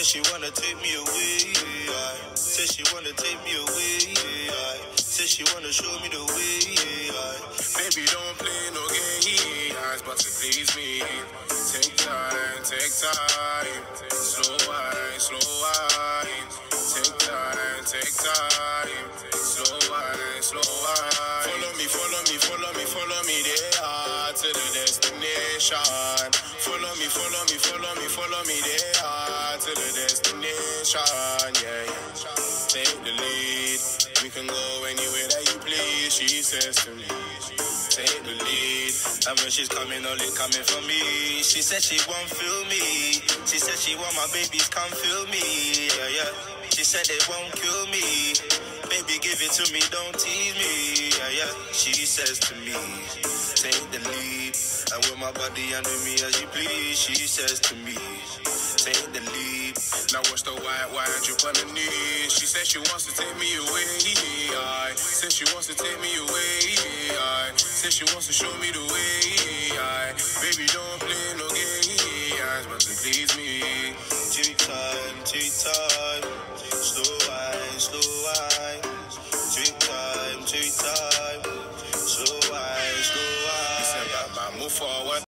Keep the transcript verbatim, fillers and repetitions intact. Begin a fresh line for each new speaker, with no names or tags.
Said she wanna take me away. I said she wanna take me away. I said she wanna show me the way. I baby, don't play no games, but to please me. Take time, take time. Slow wine, slow wine. Take time, take time. Slow wine, slow wine. Follow me, follow me, follow me, follow me there to the destination. Follow me, follow me, follow me, follow me there to the destination. Yeah, yeah. Take the lead. We can go anywhere that you please. She says to me, take the lead. And when she's coming, only coming for me. She said she won't feel me. She said she want my babies, come feel me. Yeah, yeah. She said they won't kill me. Baby, give it to me, don't tease me. Yeah, yeah. She says to me, take the lead. And with my body under me as you please. She says to me, take the lead. Now watch the white wine drip on the knees. She said she wants to take me away. I said she wants to take me away. I said she wants to show me the way. I baby, don't play no games, but to please me. Take time, take time.